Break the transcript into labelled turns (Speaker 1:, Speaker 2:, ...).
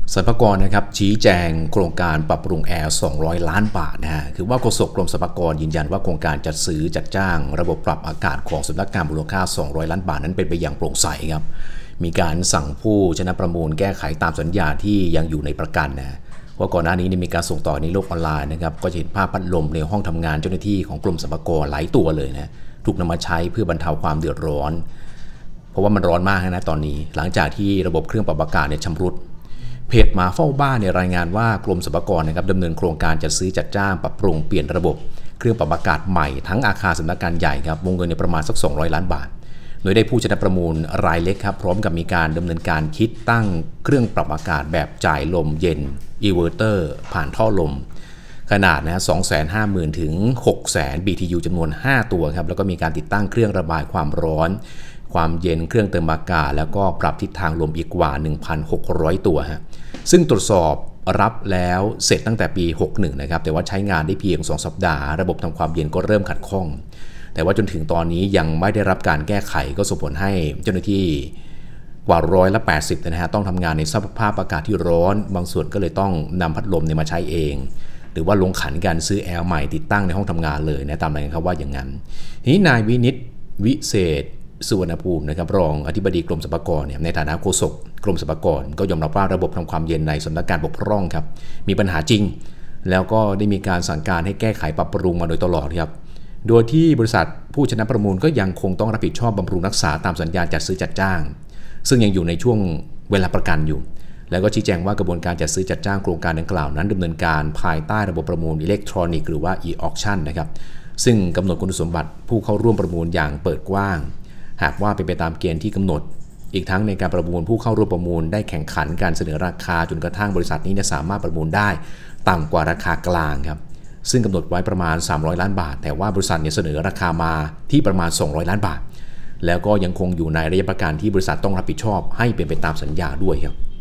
Speaker 1: สรรพากรนะครับชี้แจงโครงการปรับปรุงแอร์200 ล้านบาทนะฮะคือว่าโฆษกกรมสรรพากรยืนยันว่าโครงการจัดซื้อจัดจ้างระบบปรับอากาศของสำนักงานมูลค่า200 ล้านบาทนั้นเป็นไปอย่างโปร่งใสครับมีการสั่งผู้ชนะประมูลแก้ไขตามสัญญาที่ยังอยู่ในประกันนะว่าก่อนหน้านี้มีการส่งต่อในโลกออนไลน์นะครับก็จะเห็นภาพพัดลมในห้องทำงานเจ้าหน้าที่ของกรมสรรพากรหลายตัวเลยนะถูกนำมาใช้เพื่อบรรเทาความเดือดร้อนเพราะว่ามันร้อนมากนะตอนนี้หลังจากที่ระบบเครื่องปรับอากาศชำรุดเพจหมาเฝ้าบ้านรายงานว่ากรมสรรพากรนะครับดำเนินโครงการจัดซื้อจัดจ้างปรับปรุงเปลี่ยนระบบเครื่องปรับอากาศใหม่ทั้งอาคารสำนักงานใหญ่ครับวงเงินประมาณสัก200 ล้านบาทโดยได้ผู้ชนะประมูลรายเล็กครับพร้อมกับมีการดำเนินการคิดตั้งเครื่องปรับอากาศแบบจ่ายลมเย็นอินเวอร์เตอร์ผ่านท่อลมขนาด250,000 ถึง 600,000 BTU จำนวน5ตัวครับแล้วก็มีการติดตั้งเครื่องระบายความร้อนความเย็นเครื่องเติมอากาศแล้วก็ปรับทิศทางลมอีกกว่า 1,600 ตัวฮะซึ่งตรวจสอบรับแล้วเสร็จตั้งแต่ปี 61 นะครับแต่ว่าใช้งานได้เพียง2 สัปดาห์ระบบทำความเย็นก็เริ่มขัดข้องแต่ว่าจนถึงตอนนี้ยังไม่ได้รับการแก้ไขก็ส่งผลให้เจ้าหน้าที่กว่า180%นะฮะต้องทำงานในสภาพอากาศที่ร้อนบางส่วนก็เลยต้องนำพัดลมมาใช้เองหรือว่าลงขันการซื้อแอร์ใหม่ติดตั้งในห้องทำงานเลยนะตามรายงานเขาว่าอย่างนั้นทีนี้นายวินิตวิเศษสุวรรณภูมินะครับรองอธิบดีกรมสรรพากรในฐานะโฆษกกรมสรรพากรก็ยอมรับว่าระบบทำความเย็นในสำนักงานบกพร่องครับมีปัญหาจริงแล้วก็ได้มีการสั่งการให้แก้ไขปรับปรุงมาโดยตลอดครับโดยที่บริษัทผู้ชนะประมูลก็ยังคงต้องรับผิดชอบบำรุงรักษาตามสัญญาจัดซื้อจัดจ้างซึ่งยังอยู่ในช่วงเวลาประกันอยู่แล้วก็ชี้แจงว่ากระบวนการจัดซื้อจัดจ้างโครงการดังกล่าวนั้นดำเนินการภายใต้ระบบประมูลอิเล็กทรอนิกส์หรือว่า e-auction นะครับซึ่งกำหนดคุณสมบัติผู้เข้าร่วมประมูลอย่างเปิดกว้างหากว่าเป็นไปตามเกณฑ์ที่กำหนดอีกทั้งในการประมูลผู้เข้าร่วมประมูลได้แข่งขันการเสนอราคาจนกระทั่งบริษัทนี้สามารถประมูลได้ต่ำกว่าราคากลางครับซึ่งกำหนดไว้ประมาณ300 ล้านบาทแต่ว่าบริษัทเสนอราคามาที่ประมาณ200 ล้านบาทแล้วก็ยังคงอยู่ในระยะประกันที่บริษัทต้องรับผิดชอบให้เป็นไปตามสัญญาด้วยครับ